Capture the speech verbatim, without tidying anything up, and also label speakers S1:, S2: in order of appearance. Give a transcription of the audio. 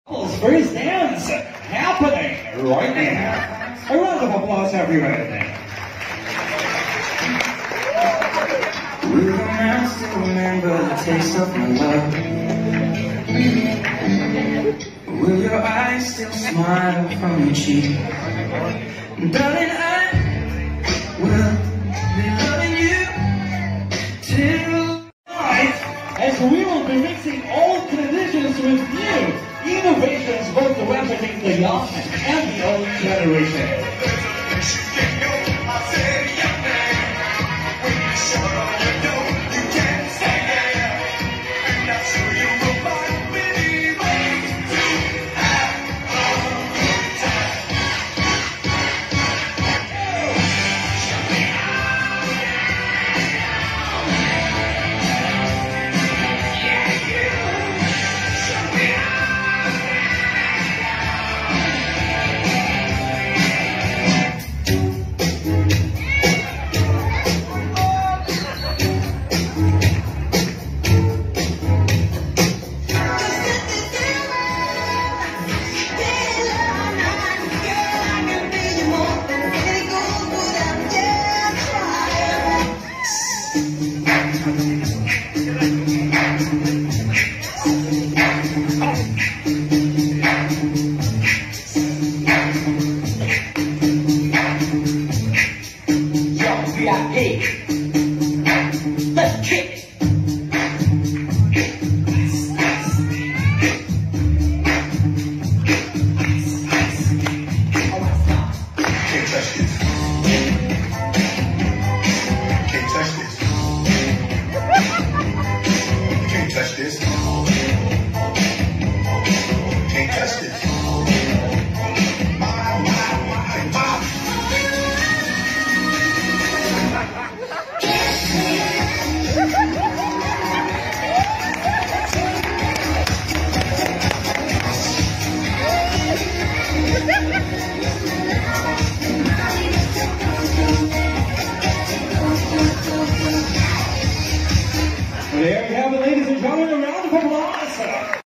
S1: First dance happening right now. A round of applause, everybody.
S2: Will your mouth still remember the taste of my love? Will your eyes still smile from your cheek? Darling, I will be loving you till
S1: Tonight, as we will be mixing old traditions with new innovations, both to represent the young and the old generation. Hey, let's kick.
S3: Can't touch this. Can't touch this. Can't touch this. Can't touch this. My, my, my, my.
S1: There you have it, ladies and gentlemen, a round of applause.